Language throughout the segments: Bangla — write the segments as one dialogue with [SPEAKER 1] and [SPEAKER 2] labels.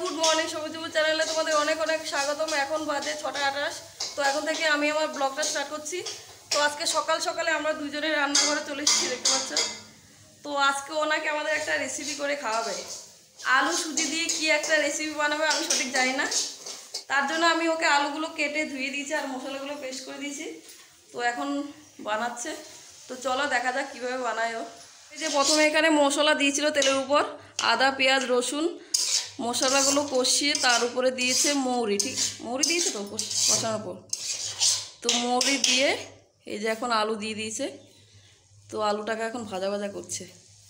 [SPEAKER 1] গুড মর্নিং সবুজ চ্যানেলে তোমাদের অনেক অনেক স্বাগতম। এখন বাজে 6:28। তো এখন থেকে আমি আমার ব্লগটা স্টার্ট করছি। তো আজকে সকাল সকালে আমরা দুজনে রান্নাঘরে চলে এসেছি, দেখতে পাচ্ছ। তো আজকে ওনাকে আমাদের একটা রেসিপি করে খাওয়াবে। আলু সুজি দিয়ে কি একটা রেসিপি বানাবে আমি সঠিক জানি না। তার জন্য আমি ওকে আলুগুলো কেটে ধুয়ে দিয়েছি আর মশলাগুলো পেস্ট করে দিয়েছি। তো এখন বানাচ্ছে। তো চলো দেখা যাক কীভাবে বানায় ও। এই যে প্রথমে এখানে মশলা দিয়েছিল তেলের উপর, আদা পেঁয়াজ রসুন মশলাগুলো কষিয়ে তার উপরে দিয়েছে মৌরি। ঠিক মৌরি দিয়েছে তো কষানোর পর। তো মৌরি দিয়ে এই যে এখন আলু দিয়ে দিয়েছে। তো আলুটাকে এখন ভাজা ভাজা করছে।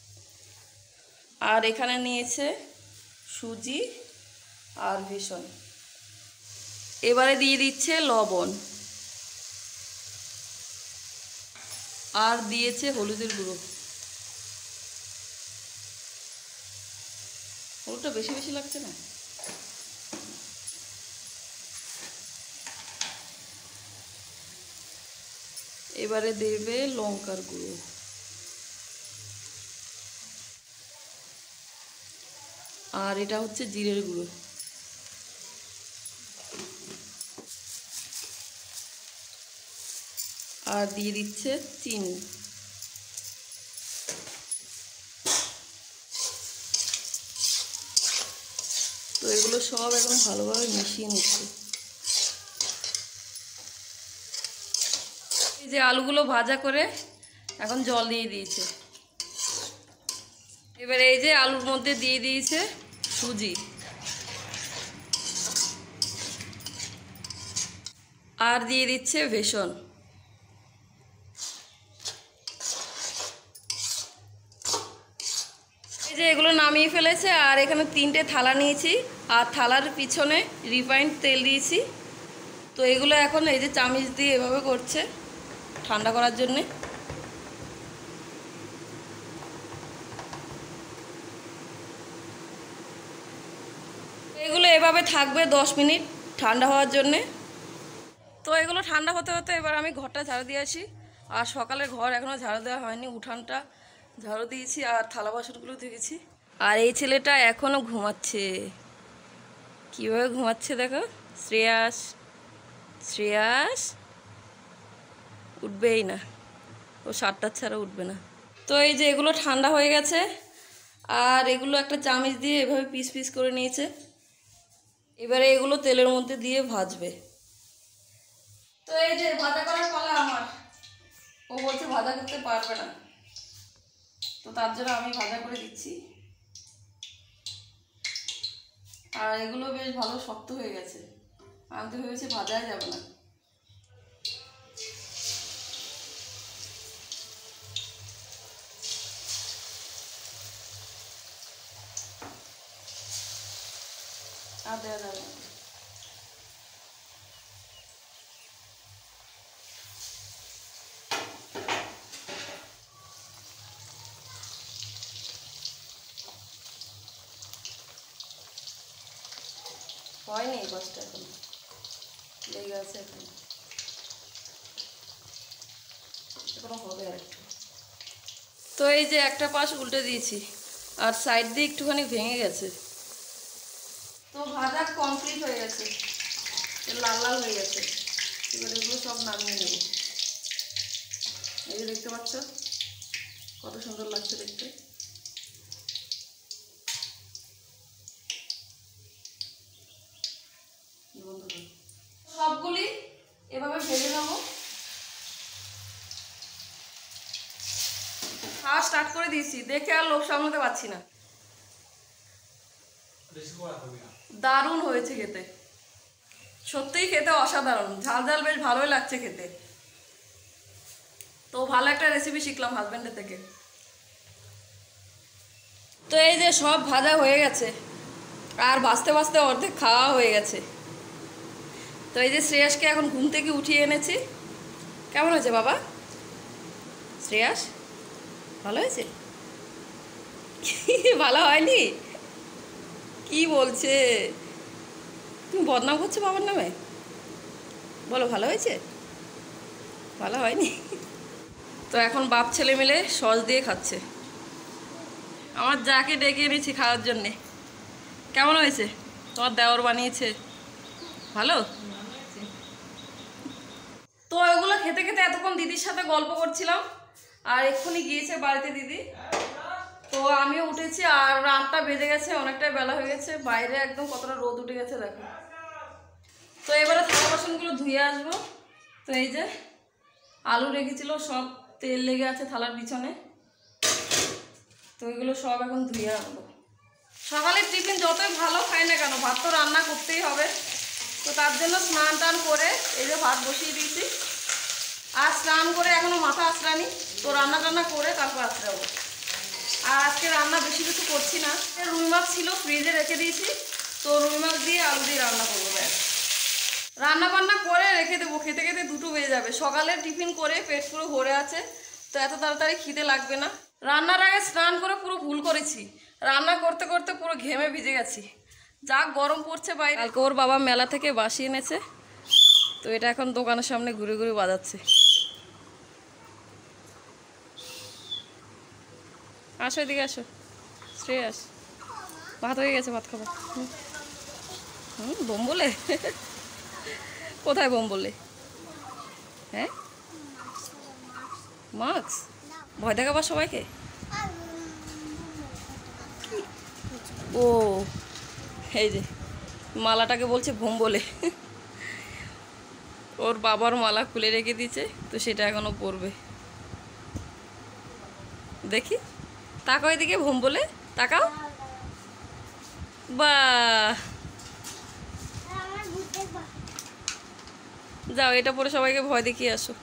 [SPEAKER 1] আর এখানে নিয়েছে সুজি আর বেসন। এবারে দিয়ে দিচ্ছে লবণ আর দিয়েছে হলুদের গুঁড়ো। হলুদটা বেশি বেশি লাগছে না? এবারে দেবে লঙ্কার গুঁড়ো আর এটা হচ্ছে জিরের গুঁড়ো। আর দিয়ে দিচ্ছে চিনি। তো এগুলো সব এখন ভালোভাবে মিশিয়ে নিচ্ছে। এই যে আলুগুলো ভাজা করে এখন জল দিয়ে দিয়েছে। এবারে এই যে আলুর মধ্যে দিয়ে দিয়েছে সুজি আর দিয়ে দিচ্ছে বেসন। এই যে এগুলো নামিয়ে ফেলেছে। আর এখানে 3টে থালা নিয়েছি আর থালার পিছনে রিফাইন্ড তেল দিয়েছি। তো এগুলো এখন এই যে চামচ দিয়ে এভাবে করছে ঠান্ডা করার জন্যে। এগুলো এভাবে থাকবে 10 মিনিট ঠান্ডা হওয়ার জন্যে। তো এগুলো ঠান্ডা হতে হতে এবার আমি ঘরটা ঝাড়ু দিয়ে আসি। আর সকালের ঘর এখনও ঝাড়ু দেওয়া হয়নি, উঠানটা ঝাড়ু দিয়েছি আর থালা বাসনগুলো ধুয়েছি। আর এই ছেলেটা এখনও ঘুমাচ্ছে। কীভাবে ঘুমাচ্ছে দেখো। শ্রেয়াস শ্রেয়াস উঠবেই না, ও 7টা ছাড়া উঠবে না। তো এই যে এগুলো ঠান্ডা হয়ে গেছে আর এগুলো একটা চামচ দিয়ে এভাবে পিস পিস করে নিয়েছে। এবারে এগুলো তেলের মধ্যে দিয়ে ভাজবে। তো এই যে ভাজা করার পালা আমার। ও বলছে ভাজা করতে পারবে না, তো তার জন্য আমি ভাজা করে দিচ্ছি। আর এগুলো বেশ ভালো শক্ত হয়ে গেছে, আমি তো ভেবেছি ভাজাই যাবে না। আর দেওয়া যাবে না। হয়নি বাসটা, এখন লেগে আছে, এখনো হবে আর একটু। তো এই যে একটা পাশ উল্টে দিয়েছি আর সাইড দিয়ে একটুখানি ভেঙে গেছে। তো ভাজা কমপ্লিট হয়ে গেছে, লাল লাল হয়ে গেছে। এবার এগুলো সব নামিয়ে নেব। এই যে দেখতে পাচ্ছ কত সুন্দর লাগছে দেখতে। সবগুলি এভাবে ভেজে নেব। খাওয়া স্টার্ট করে দিয়েছি, দেখে আর লোভ সামলাতে পারছি না। দারুণ হয়েছে খেতে, সত্যিই খেতে অসাধারণ। ঝাল ঝাল বেশ ভালোই লাগছে খেতে। তো ভালো একটা রেসিপি শিখলাম হাজব্যান্ডের থেকে। তো এই যে সব ভাজা হয়ে গেছে আর ভাজতে ভাজতে অর্ধেক খাওয়া হয়ে গেছে। তো এই যে শ্রেয়াসকে এখন ঘুম থেকে উঠিয়ে এনেছি। কেমন হয়েছে বাবা? শ্রেয়াস ভালো হয়েছে? ভালো হয়নি? কি বলছে? তুমি বদনাম করছো বাবার নামে? বলো ভালো হয়েছে? ভালো হয়নি? তো এখন বাপ ছেলে মিলে সস দিয়ে খাচ্ছে। আমার যাকে ডেকে এনেছি খাওয়ার জন্যে। কেমন হয়েছে? তোমার দেওর বানিয়েছে ভালো। তো ওগুলো খেতে খেতে এতক্ষণ দিদির সাথে গল্প করছিলাম, আর এক্ষুনি গিয়েছে বাড়িতে দিদি। তো আমিও উঠেছি, আর রাতটা বেজে গেছে, অনেকটাই বেলা হয়ে গেছে, বাইরে একদম কতটা রোদ উঠে গেছে দেখো। তো এবারে থালা বাসনগুলো ধুয়ে আসবো। তো এই যে আলু রেখেছিল, সব তেল লেগে আছে থালার পিছনে, তো এগুলো সব এখন ধুয়ে আনবো। সকালের টিফিন যতই ভালো খাই না কেন, ভাত তো রান্না করতেই হবে। তো তার জন্য স্নান টান করে এই যে ভাত বসিয়ে দিয়েছি। আর স্নান করে এখনও মাথা আঁচড়ানি, তো রান্না টান্না করে তারপর আঁচড়াবো। আর আজকে রান্না বেশি কিছু করছি না, রুই মাছ ছিল ফ্রিজে রেখে দিয়েছি, তো রুই মাছ দিয়ে আলু দিয়ে রান্না করবো। ব্যাস রান্না বান্না করে রেখে দেবো, খেতে খেতে 2টো বেজে যাবে। সকালে টিফিন করে পেট পুরো ভরে আছে, তো এত তাড়াতাড়ি খিদে লাগবে না। রান্নার আগে স্নান করে পুরো ভুল করেছি, রান্না করতে করতে পুরো ঘেমে ভিজে গেছি। যা গরম পড়ছে বাইরে। কালকে ওর বাবা মেলা থেকে বাসি এনেছে, তো এটা এখন দোকানের সামনে ঘুরে ঘুরে বাজাচ্ছে। আসো এদিকে আসো শ্রেয়াস, ভাত হয়ে গেছে, ভাত খাবো। বোম বলে কোথায় বোম বলে? হ্যাঁ মাস্ক ভয় দেখাবার সবাইকে। ও এই যে মালাটাকে বলছে বোম বলে। ওর বাবার মালা খুলে রেখে দিয়েছে, তো সেটা এখনো পরবে। দেখি তাকাও এদিকে, বোম বলে তাকাও। বাহ যাও এটা পরে সবাইকে ভয় দেখিয়ে আসো।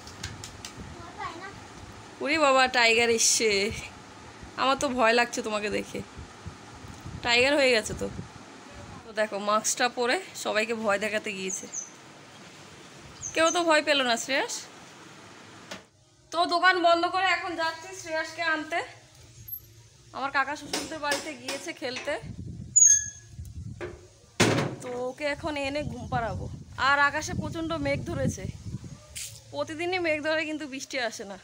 [SPEAKER 1] উরি বাবা টাইগার এসছে, আমার তো ভয় লাগছে তোমাকে দেখে, টাইগার হয়ে গেছে তো। তো দেখো মাস্কটা পরে সবাইকে ভয় দেখাতে গিয়েছে, কেউ তো ভয় পেল না শ্রেয়াস। তো দোকান বন্ধ করে এখন যাচ্ছি শ্রেয়াসকে আনতে। আমার কাকা শ্বশুরদের বাড়িতে গিয়েছে খেলতে, তো ওকে এখন এনে ঘুম পাড়াবো। আর আকাশে প্রচণ্ড মেঘ ধরেছে, প্রতিদিনই মেঘ ধরে কিন্তু বৃষ্টি আসে না।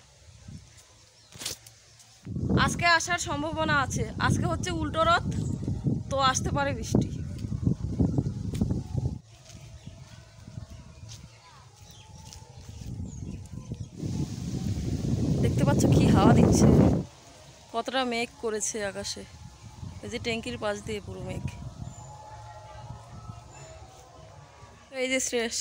[SPEAKER 1] আজকে আসার সম্ভাবনা আছে, আজকে হচ্ছে উল্টো রথ, তো আসতে পারে বৃষ্টি। দেখতে পাচ্ছ কি হাওয়া দিচ্ছে, কতটা মেঘ করেছে আকাশে। এই যে ট্যাঙ্কির পাশ দিয়ে পুরো মেঘ। এই যে শ্রেয়াস,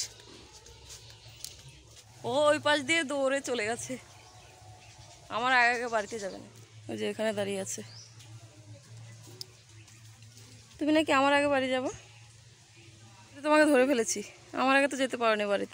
[SPEAKER 1] ও ওই পাশ দিয়ে দৌড়ে চলে গেছে, আমার আগে আগে বাড়িতে যাবে না। ওই যে এখানে দাঁড়িয়ে আছে। তুমি নাকি আমার আগে বাড়ি যাবো? তোমাকে ধরে ফেলেছি, আমার আগে তো যেতে পারোনি বাড়িতে।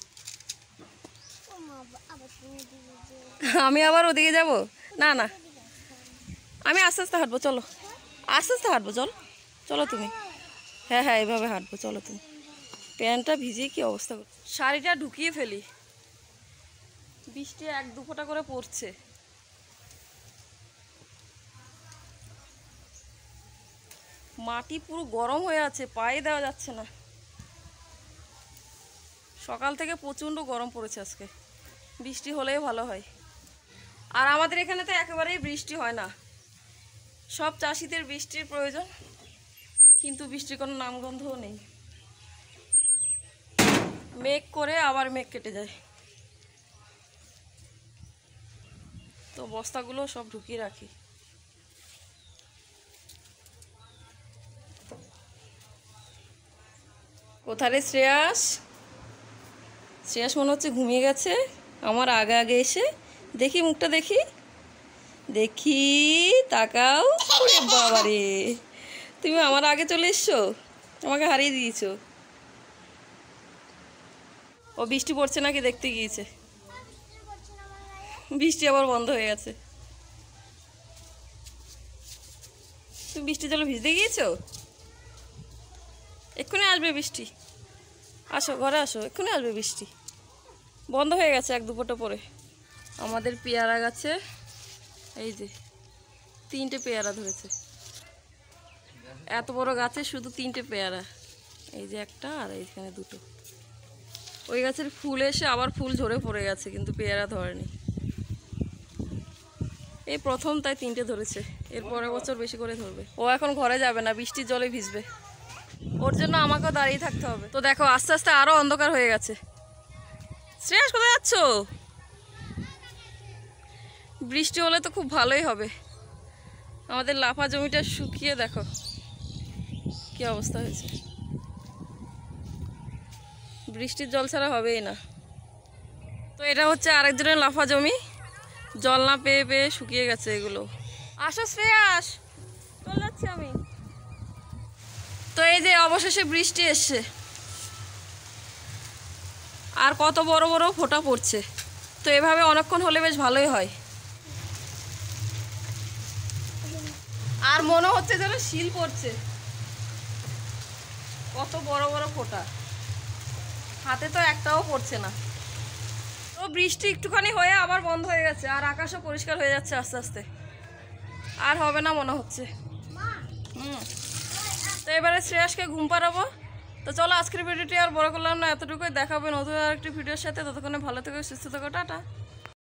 [SPEAKER 1] আমি আবার ওদিকে যাব? না না, আমি আস্তে আস্তে হাঁটবো, চলো আস্তে আস্তে হাঁটবো, চলো চলো তুমি। হ্যাঁ হ্যাঁ এইভাবে হাঁটবো, চলো তুমি। প্যান্টটা ভিজিয়ে কি অবস্থা, শাড়িটা ঢুকিয়ে ফেলি, বৃষ্টি 1-2 ফোঁটা করে পড়ছে। মাটি পুরো গরম হয়ে আছে, পায়ে দেওয়া যাচ্ছে না। সকাল থেকে প্রচণ্ড গরম পড়েছে আজকে, বৃষ্টি হলেই ভালো হয়। আর আমাদের এখানে তো একেবারেই বৃষ্টি হয় না, সব চাষিদের বৃষ্টির প্রয়োজন, কিন্তু বৃষ্টির কোনো নামগন্ধও নেই। মেঘ করে আবার মেঘ কেটে যায়। তো বস্তাগুলো সব ঢুকিয়ে রাখি। কোথায় রে শ্রেয়াস? শ্রেয়াস মনে হচ্ছে ঘুমিয়ে গেছে আমার আগে আগে এসে। দেখি মুখটা দেখি, দেখি তাকাও। ওরে বাবা রে, তুমি আমার আগে চলে এসছো, আমাকে হারিয়ে দিয়েছো। ও বৃষ্টি পড়ছে নাকি দেখতে গিয়েছে, বৃষ্টি আবার বন্ধ হয়ে গেছে। তুমি বৃষ্টি জলে ভিজতে গিয়েছো? এক্ষুনি আসবে বৃষ্টি, আসো ঘরে আসো, এক্ষুনি আসবে বৃষ্টি। বন্ধ হয়ে গেছে 1-2 ফোঁটা পরে। আমাদের পেয়ারা গাছে এই যে 3টে পেয়ারা ধরেছে, এত বড় গাছে শুধু 3টে পেয়ারা। এই যে একটা, আর এইখানে 2টো। ওই গাছের ফুল এসে আবার ফুল ঝরে পড়ে গেছে, কিন্তু পেয়ারা ধরেনি। এই প্রথম তাই 3টে ধরেছে, এর পরের বছর বেশি করে ধরবে। ও এখন ঘরে যাবে না, বৃষ্টির জলে ভিজবে। ওর জন্য আমাকেও দাঁড়িয়ে থাকতে হবে। তো দেখো আস্তে আস্তে আরো অন্ধকার হয়ে গেছে। শ্রেয়াস কোথায় যাচ্ছ? বৃষ্টি হলে তো খুব ভালোই হবে। আমাদের লাফা জমিটা শুকিয়ে দেখো কি অবস্থা হয়েছে। বৃষ্টির জল ছাড়া হবেই না। তো এটা হচ্ছে আরেকজনের লাফা জমি, জল না পেয়ে পেয়ে শুকিয়ে গেছে এগুলো। আসো শ্রেয়াস, চলে যাচ্ছি আমি। তো এই যে অবশেষে বৃষ্টি এসছে, আর কত বড় বড় ফোঁটা পড়ছে। তো এভাবে অনেকক্ষণ হলে বেশ ভালোই হয়। আর মনে হচ্ছে যেন শিল পড়ছে, কত বড় বড় ফোঁটা। হাতে তো একটাও পড়ছে না। তো বৃষ্টি একটুখানি হয়ে আবার বন্ধ হয়ে গেছে, আর আকাশও পরিষ্কার হয়ে যাচ্ছে আস্তে আস্তে। আর হবে না মনে হচ্ছে। তো এবারে শ্রেয়াসকে ঘুম পাড়াবো। তো চলো আজকের ভিডিওটি আর বড় করলাম না, এতটুকুই। দেখাবে নতুন আরেকটি ভিডিওর সাথে। ততক্ষণে ভালো থেকো, সুস্থ থেকো, টাটা।